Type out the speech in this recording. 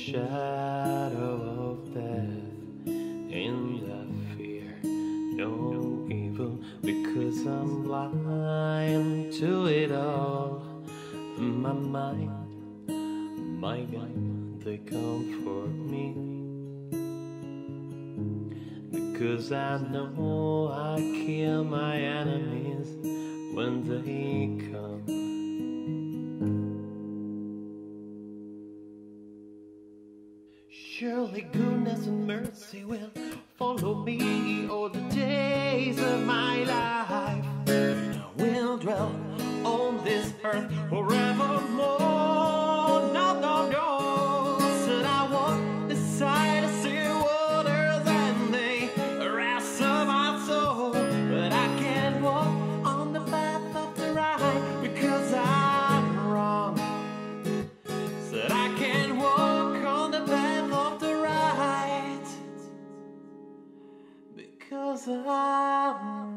shadow of death, in the fear, no evil, because I'm blind to it all. My mind, my God, they comfort me, because I know I kill my enemies when they come. Surely goodness and mercy will follow me all the days of my life. I will dwell on this earth forevermore. No, no, no. Said I walk beside the still waters and they wrestle my soul. But I can't walk on the path of the right because I'm wrong. Said I can't walk on the path of the right because I'm